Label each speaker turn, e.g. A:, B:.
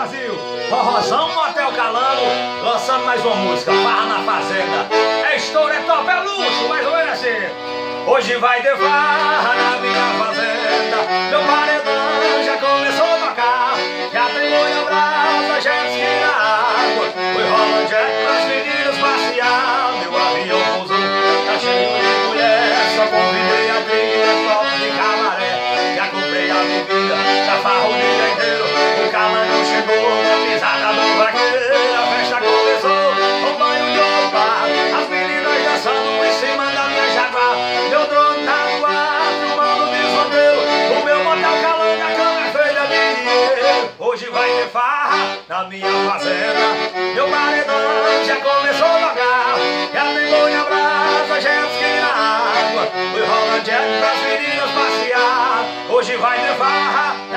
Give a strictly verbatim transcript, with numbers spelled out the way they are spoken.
A: Brasil! Forrozão Motel Calango, lançando mais uma música, Farra na Fazenda. É estouro, é top, é luxo, mais ou menos assim. Hoje vai ter farra na minha fazenda, meu paredão já começou a tocar. Já tem molha brasa, jet ski na água, foi rola jack pras meninas passear. Meu avião pousou, tá cheio de mulher, só convidei a trilha, top de cabaré. Já comprei a bebida, já farra o dia inteiro. O Calango chegou, a pisada do vaqueiro. A festa começou, um banho de opa, as meninas dançando em cima da minha jaguar. Meu drone tá no ar, filmando o desrodeio. O meu motel Calango, a cama é feita de dinheiro. Hoje vai ter farra na minha fazenda, meu paredão já começou a tocar. Já tem banho brasa, jet ski na água, foi rola jack pras meninas passear. Hoje vai ter farra